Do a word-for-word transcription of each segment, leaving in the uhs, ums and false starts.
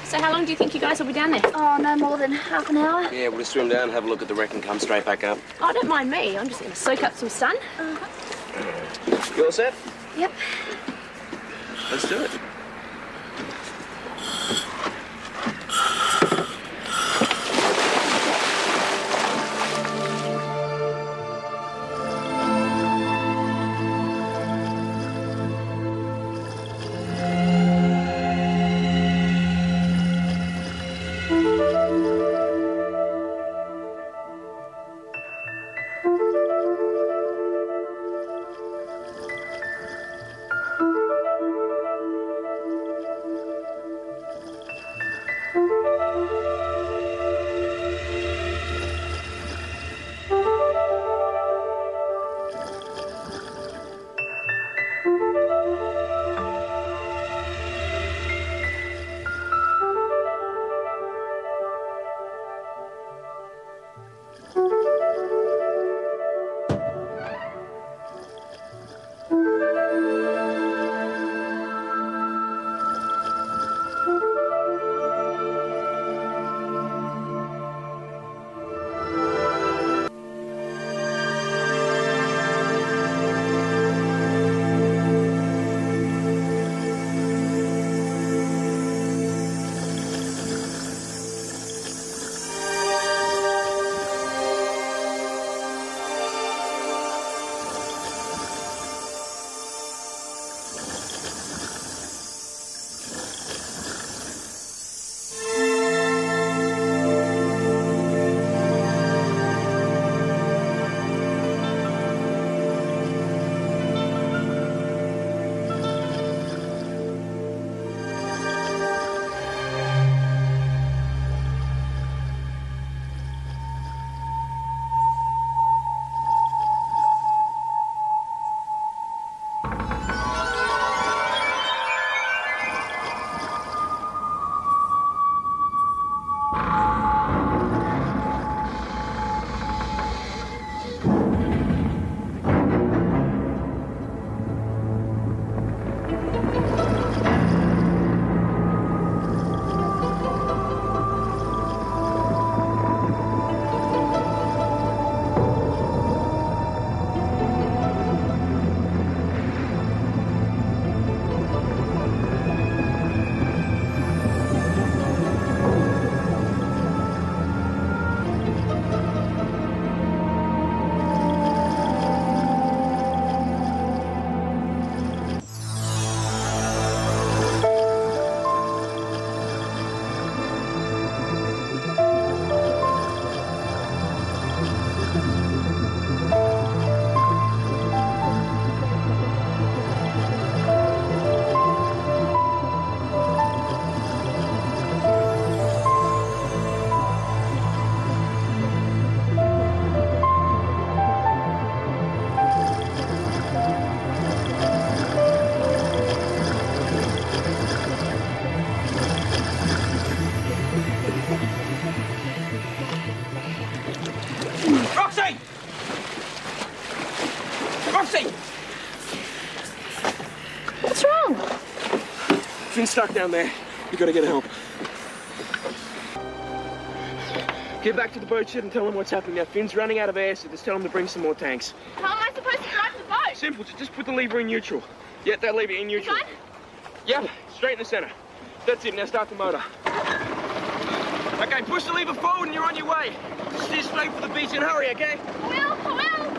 So how long do you think you guys will be down there? Oh, no more than half an hour. Yeah, we'll just swim down, have a look at the wreck and come straight back up. Oh, don't mind me. I'm just going to soak up some sun. Uh-huh. You all set? Yep. Let's do it. Finn's stuck down there. You gotta get help. Get back to the boat shed and tell him what's happening now. Finn's running out of air, so just tell him to bring some more tanks. How am I supposed to drive the boat? Simple, just put the lever in neutral. Yeah, that lever in neutral. You done? Yep, straight in the center. That's it, now start the motor. Okay, push the lever forward and you're on your way. Just steer straight for the beach and hurry, okay? I will, I will.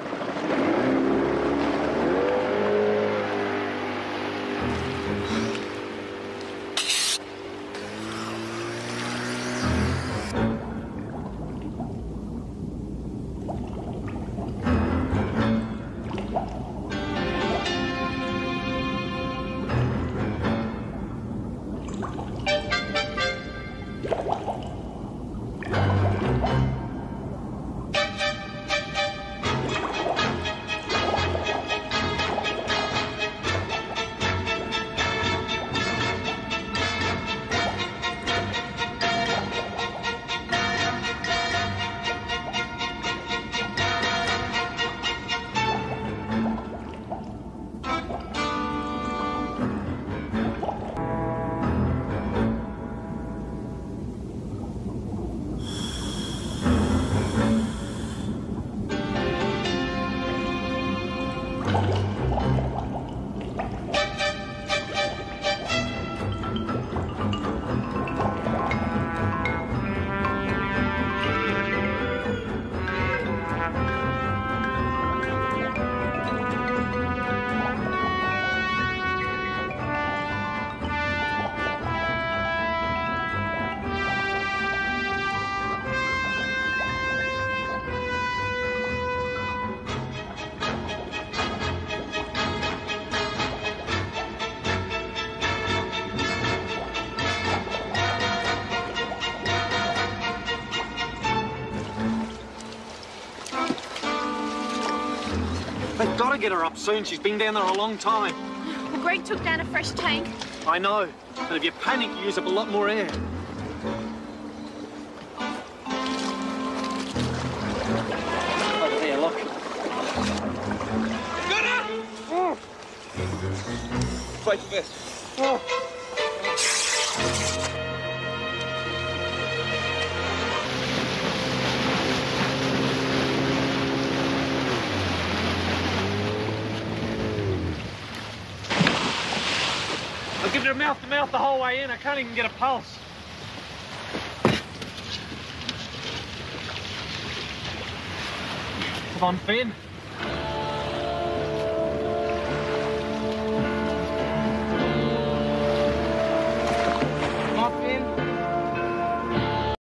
They've got to get her up soon. She's been down there a long time. Well, Greg took down a fresh tank. I know. And if you panic, you use up a lot more air. Over there, look. Got her! Oh. Place this. Oh. I've given her mouth to mouth the whole way in. I can't even get a pulse. Come on, Finn.